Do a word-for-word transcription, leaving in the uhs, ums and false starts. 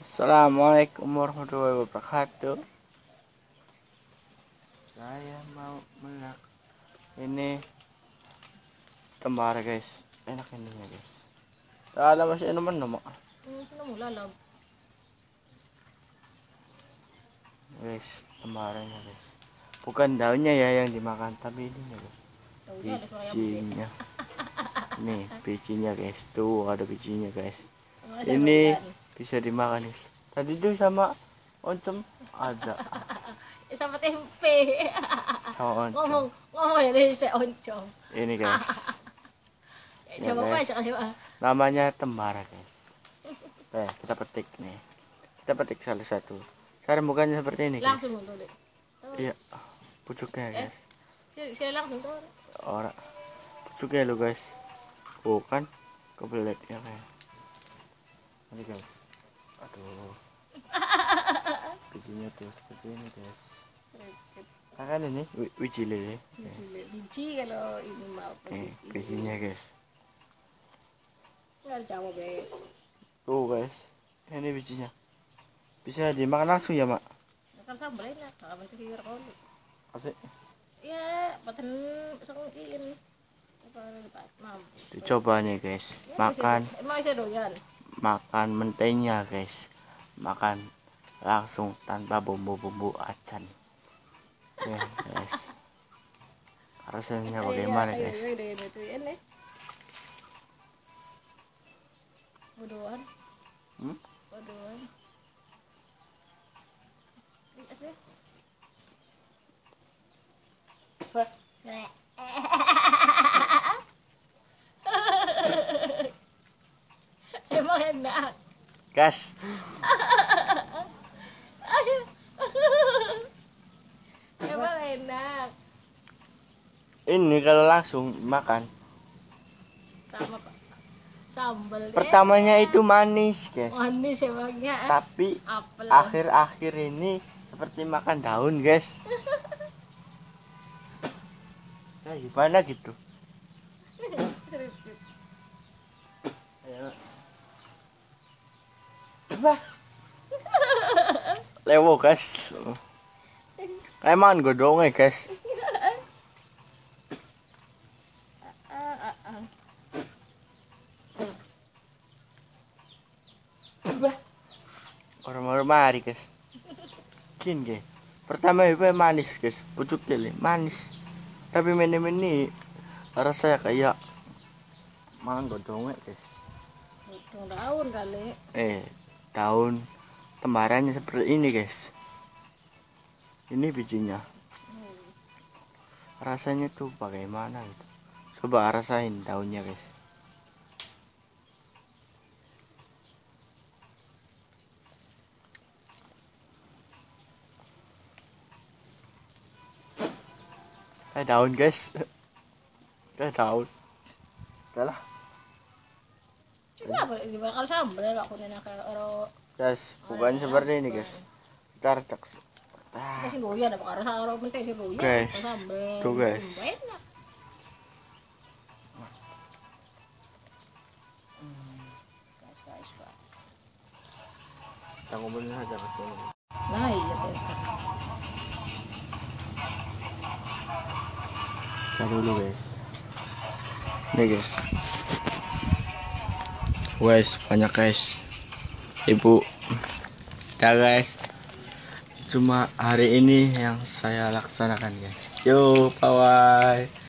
Assalamualaikum warahmatullahi wabarakatuh. Saya mau melak ini tembara guys, enak ini ya guys. Ada masih inuman nama. Hmm, sino mo lalab? Guys, tembaranya guys. Bukan daunnya ya yang dimakan, tapi ini ya guys. Daunnya ada suara yang Bijinya. Nih bijinya guys, tuh ada bijinya guys. bunyi. Ini bisa dimakan guys. Tadi tuh sama oncom ada. Eh, sama tempe. Sama Ngomong, oncom. ngomong ya dari si oncom. Ini guys. Eh, Ya, coba guys. apa aja kali Namanya tembara guys. Eh, kita petik nih. Kita petik salah satu. Cara bukannya seperti ini guys. langsung tuh deh. Iya, pucuknya Eh, guys. saya, saya langsung tuh. Orang pucuknya lo guys. Bukan kebeletnya kayak. Ini guys. Aduh. Bijinya tuh seperti ini guys. Kan ini wi- wiji lele. Biji, biji kalau ini mau Eh, bijinya guys. nggak jawab ya. Tuh guys. Ini bijinya. Bisa dimakan langsung ya, Mak? Kan sambal enak, kalau bentuk kira kau. Asik. Ya, paten sengkin. Apa lepas mampu. Dicoba nih guys. Makan Emang saya doyan. makan mentenya guys, makan langsung tanpa bumbu-bumbu acan ya guys. Rasanya bagaimana guys? Bodohan. Hmm? Bodohan. Emang enak. Gas. Emang enak. Ini kalau langsung makan Sama Pak. Sambal deh. pertamanya itu manis guys, Manis emangnya. tapi Apel. akhir-akhir ini seperti makan daun guys. Nah, gimana gitu? Ayo. Coba. Lewo guys. Emang godongnya guys. Orang-orang mari guys. Kin guys. Pertama itu manis guys, pucuk kele manis. Tapi meni-meni rasanya kayak mangan godongnya guys. Potong daun kali. Eh, daun tembarannya seperti ini guys. Ini bijinya. Rasanya tuh bagaimana gitu. Coba rasain daunnya guys. Eh daun guys. Eh daun. Udah lah. Coba aku dibakar sambal aku nenek kayak orang. Guys, bukan seperti ini guys. Kita retak. Ah, Kasih doyan apa karena orang minta sih doyan. Guys, Sambal. tuh, guys. Enak. Guys, guys, guys. kita ngobrolin aja ke sini. Nah, iya deh. Kita dulu guys. Nih guys. Guys, banyak guys. Ibu. Dah guys. Cuma hari ini yang saya laksanakan guys. Yo, bye.